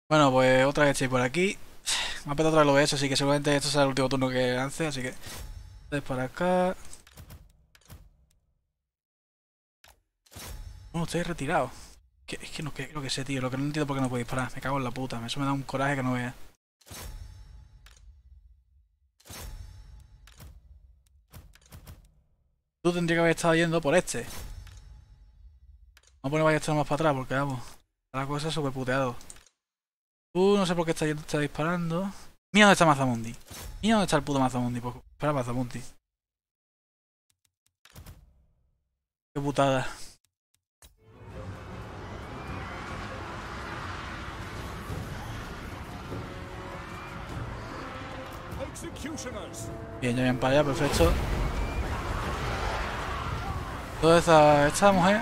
Bueno, pues otra vez estoy por aquí. Me ha petado otra vez el OBS, así que seguramente esto será el último turno que lance, así que... Entonces para acá... Bueno, estoy retirado. Es que no creo que sé, tío. Lo que no entiendo por qué no puedo disparar. Me cago en la puta. Eso me da un coraje que no veas. Tú tendrías que haber estado yendo por este. No pone vaya a estar más para atrás, porque vamos. La cosa es súper puteado. Tú no sé por qué está yendo, está disparando. Mira dónde está Mazamundi. Mira dónde está el puto Mazamundi. Pues espera Mazamundi. Qué putada. Bien, ya bien para allá, perfecto. Toda esta mujer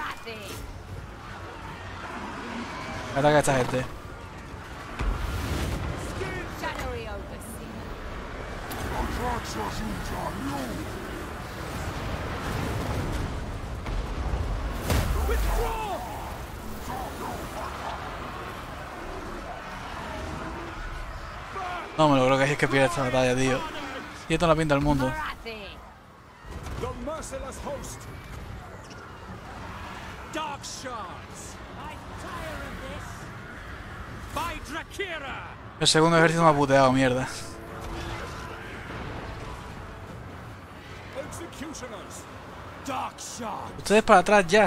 ataca a esta gente. No me lo creo que es que pierde esta batalla, tío. Y esto no la pinta el mundo. El segundo ejército me ha puteado, mierda. Ustedes para atrás ya.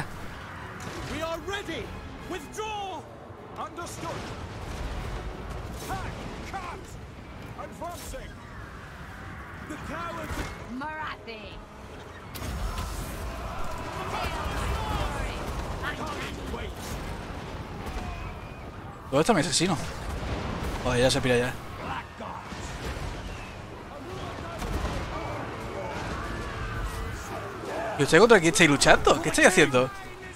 ¿Dónde está mi asesino? Joder, ya se pira ya. ¿Y usted contra quién estáis luchando? ¿Qué estáis haciendo?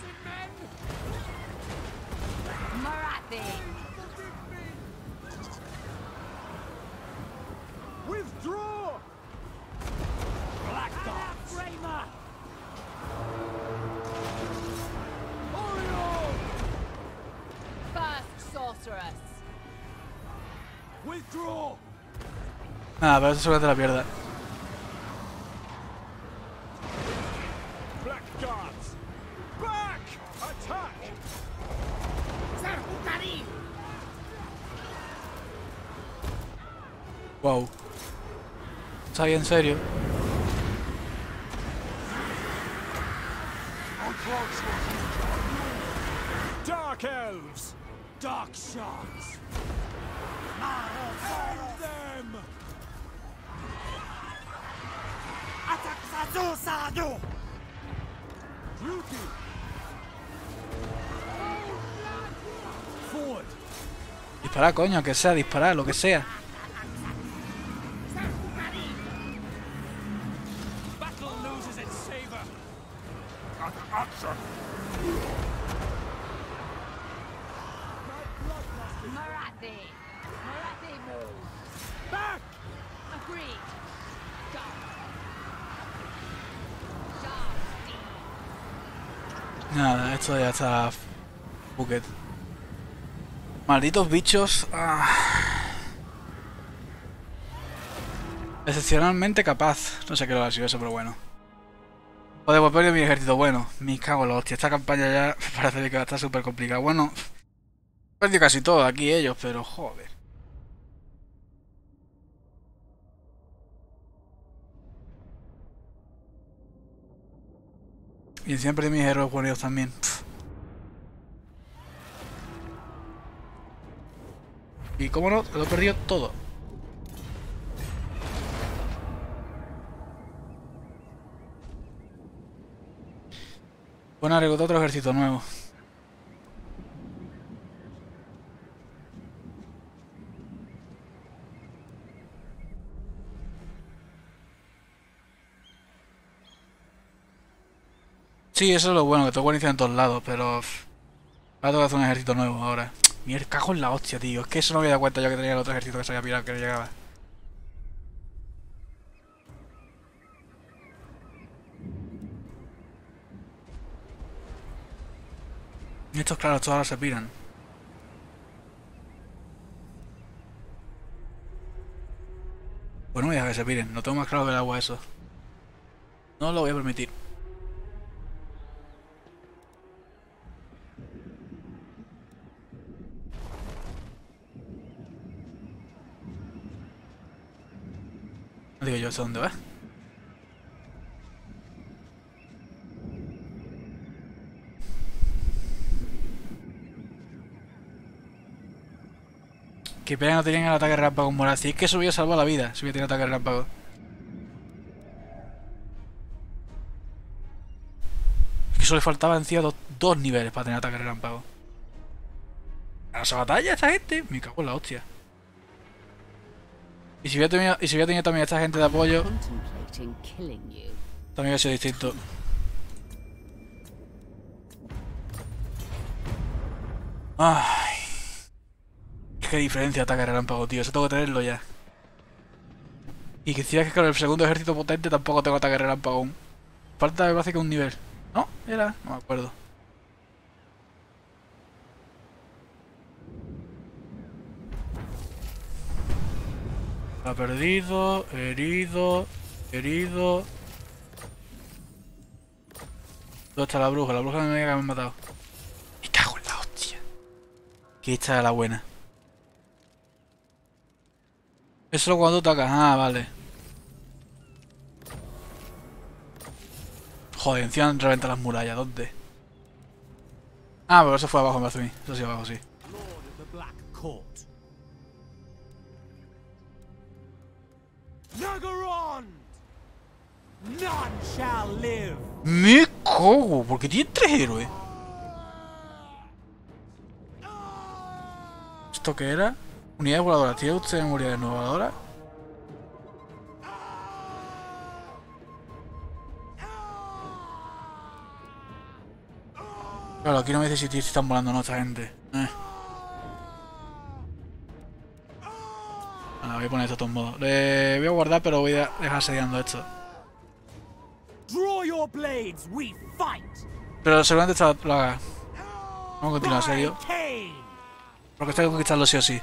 Nada, pero eso seguramente la pierda. Wow. Está bien, en serio. Dark elves! Dark shards! Find them! Beauty! Forward! Disparar, coño, que sea, disparar, lo que sea. Battle loses its savor! Back! Nada, esto ya está... Bucket. Malditos bichos. Excepcionalmente capaz. No sé qué lo ha sido eso, pero bueno. Joder, pues perdido mi ejército. Bueno, me cago en la hostia. Esta campaña ya parece que va a estar súper complicada. Bueno, perdido casi todo aquí ellos, pero joder. Y encima perdí mis héroes buenos también. Y cómo no, lo he perdido todo. Bueno, a reclutar otro ejército nuevo. Sí, eso es lo bueno, que tengo guarnición en todos lados, pero... Va a tocar hacer un ejército nuevo ahora. Mierda, cago en la hostia, tío. Es que eso no me había dado cuenta yo que tenía el otro ejército que se había pirado, que no llegaba. Y estos, claro, estos ahora se piran. Pues no me deja que se piren, no tengo más claro que el agua eso. No lo voy a permitir. No digo yo hasta dónde va. Qué pena no tenían el ataque relámpago moral. Si es que eso hubiera salvado la vida, si hubiera tenido ataque relámpago. Es que solo le faltaba encima dos niveles para tener ataque relámpago. ¿A esa batalla esta gente? Me cago en la hostia. Y si hubiera tenido también esta gente de apoyo, Contemplating killing you. también hubiera sido distinto. Ay. Qué diferencia ataque relámpago, tío. Eso tengo que tenerlo ya. Y que decías que con el segundo ejército potente tampoco tengo ataque relámpago aún. Falta me parece que un nivel. ¿No? ¿Era? No me acuerdo. Ha perdido, herido, herido. ¿Dónde está la bruja? La bruja me diga que me han matado. Me cago en la hostia. Que esta era la buena. Es solo cuando tú atacas. Ah, vale. Joder, encima reventa las murallas. ¿Dónde? Ah, pero eso fue abajo, me hace a mí. Eso sí, abajo, sí. Lord of the Black Court. Nagaron! None shall live! Me cago, porque tiene 3 héroes. ¿Esto qué era? Unidades voladoras. ¿Tiene usted memoria de voladoras? Claro, aquí no me dice si están volando o no esta gente. Bueno, voy a poner esto de todos modos. Le voy a guardar, pero voy a dejar asediando esto. Draw your blades, we fight! Pero seguramente esta lo haga. Vamos a continuar, serio. By Cain! Porque tengo que conquistarlo sí o sí.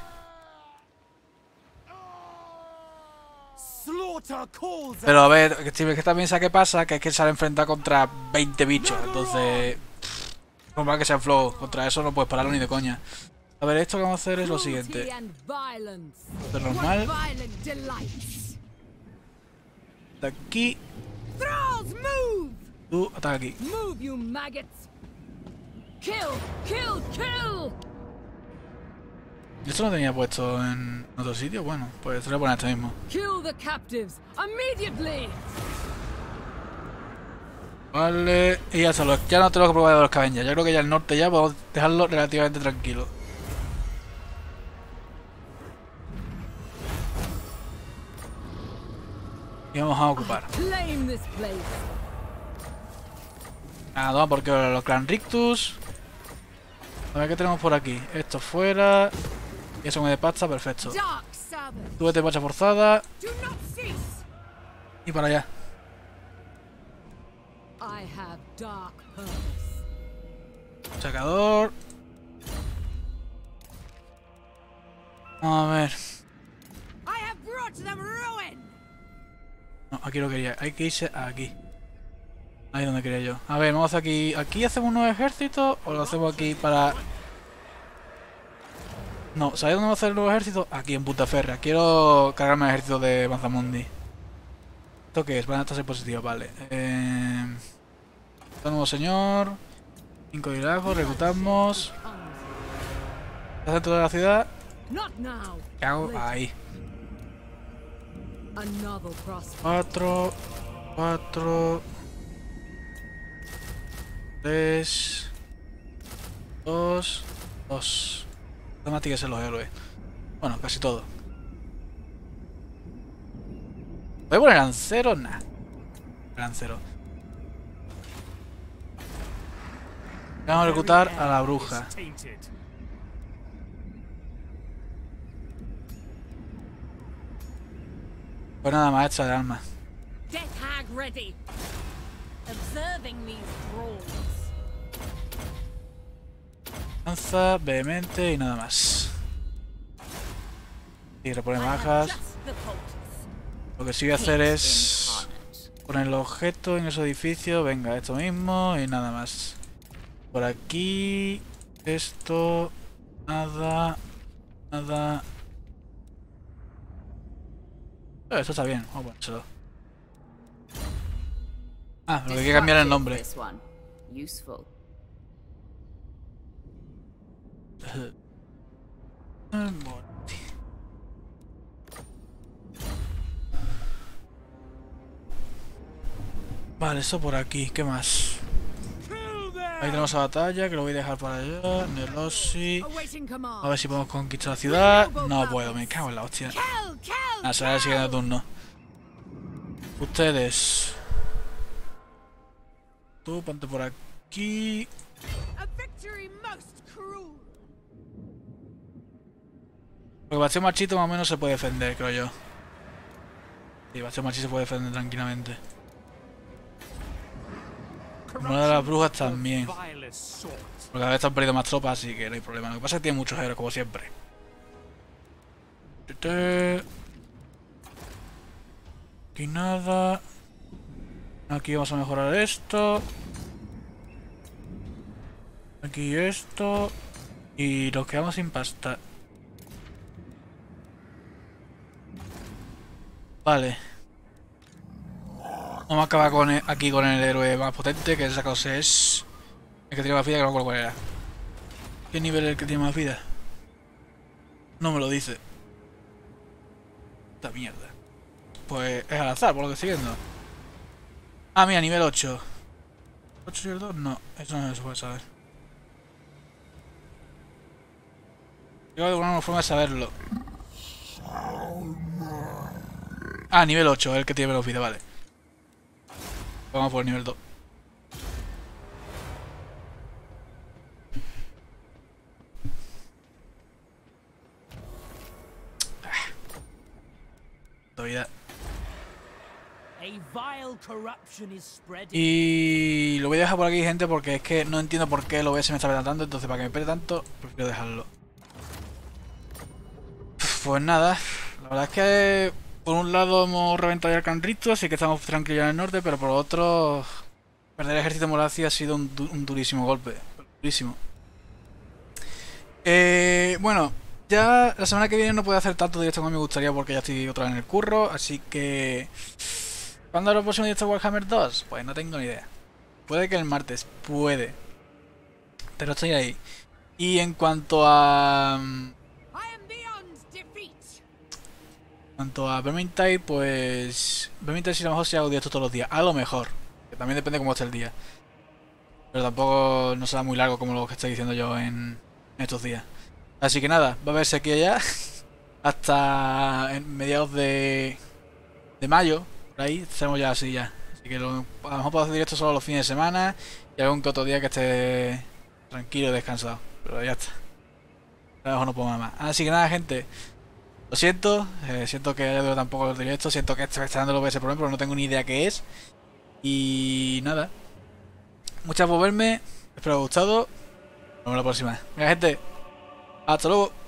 Slaughter calls Pero a ver, que también sabe qué pasa, que es que se ha enfrentado contra 20 bichos. Entonces, normal que sea flow. Contra eso no puedes pararlo ni de coña. A ver, esto que vamos a hacer es lo siguiente. Esto es normal. De aquí. Thralls, move! Tú, ataca aquí. Move, you maggots! Kill! Kill! Kill! ¿Esto no tenía puesto en otro sitio? Bueno, pues te lo voy a poner este mismo. Kill the captives immediately! Vale, y ya solo, ya no tengo que probar de los Scavengers. Yo creo que ya el norte ya podemos dejarlo relativamente tranquilo. Y vamos a ocupar. Claim this place! Nada, toma porque los Clan Rictus. A ver qué tenemos por aquí. Esto fuera. Y eso me de pasta, perfecto. Dark Sabbath! Tú vete marcha forzada. Do not cease! Y para allá. I have dark purpose. Sacador. A ver. I have brought them ruin! No, aquí lo quería. Hay que irse aquí. Ahí es donde quería yo. A ver, vamos a hacer aquí. ¿Aquí hacemos un nuevo ejército? ¿O lo hacemos aquí para...? No, ¿sabéis dónde vamos a hacer el nuevo ejército? Aquí en Puntaferra. Quiero cargarme el ejército de Manzamundi. ¿Esto qué es? Van a estar positivos, vale. Nuevo señor. 5 liderazgos, reclutamos. ¿El centro de la ciudad? Not now! ¿Qué hago? Ahí. Another prosper. 4, 4, 3, 2, 2. Temáticas los héroes. Bueno, casi todo. ¿Voy a poner lancero? Nah. Lancero. Vamos a reclutar a la bruja. Tainted. Pues nada más, hecha de alma. Death hag ready! Observing these thralls. Lanza, vehemente y nada más. Y repone I have bajas. just the poultice. Lo que sí voy a hacer es poner los objetos en esos edificios. Venga, esto mismo y nada más. Por aquí, esto, nada, nada. Esto está bien, vamos a ponérselo. Ah, lo que hay que cambiar el nombre. Vale, eso por aquí, ¿qué más? Ahí tenemos la batalla, que lo voy a dejar para allá. Nelosi. Awaiting command. A ver si podemos conquistar la ciudad. No puedo, me cago en la hostia. Ah, será el siguiente turno. Ustedes. Tú, ponte por aquí. A victory most cruel. Porque Bastión Machito más o menos se puede defender, creo yo. Sí, Bastión Machito se puede defender tranquilamente. Una de las brujas también. Porque cada vez están perdiendo más tropas, así que no hay problema. Lo que pasa es que tiene muchos héroes, como siempre. Aquí nada. Aquí vamos a mejorar esto. Aquí esto. Y nos quedamos sin pasta. Vale. Vamos a acabar con aquí con el héroe más potente, que esa cosa es... El que tiene más vida, que no me acuerdo cuál era. ¿Qué nivel es el que tiene más vida? No me lo dice. Esta mierda. Pues es al azar, por lo que estoy viendo. Ah, mira, nivel 8. ¿8 y el 2? No, eso no se puede saber. Tengo de alguna forma de saberlo. Ah, nivel 8, el que tiene menos vida, vale. Vamos por el nivel 2. Vida. Y lo voy a dejar por aquí, gente, porque es que no entiendo por qué el OBS me está petando tanto. Entonces, para que me pete tanto, prefiero dejarlo. Pues nada, la verdad es que por un lado hemos reventado ya el Canrito, así que estamos tranquilos en el norte, pero por otro, perder el ejército de Molacia ha sido un durísimo golpe. Durísimo. Bueno, ya la semana que viene no puedo hacer tanto directo como me gustaría porque ya estoy otra vez en el curro, así que... ¿Cuándo hará el próximo directo de Warhammer 2? Pues no tengo ni idea. Puede que el martes, puede. Pero estoy ahí. Y en cuanto a... Vermintide, pues... Vermintide si a lo mejor se hago directo todos los días. A lo mejor. Que también depende de cómo esté el día. Pero tampoco no será muy largo como lo que estoy diciendo yo en estos días. Así que nada, va a verse aquí allá. Hasta en mediados de mayo. Por ahí estaremos ya así ya. Así que a lo mejor puedo hacer directo solo los fines de semana. Y algún que otro día que esté tranquilo y descansado. Pero ya está. A lo mejor no puedo más. Así que nada, gente. Lo siento, siento que haya durado tampoco el directo, siento que está dando lo que ese problema, pero no tengo ni idea qué es. Y nada. Muchas por verme, espero que os haya gustado. Nos vemos la próxima. Venga, gente, hasta luego.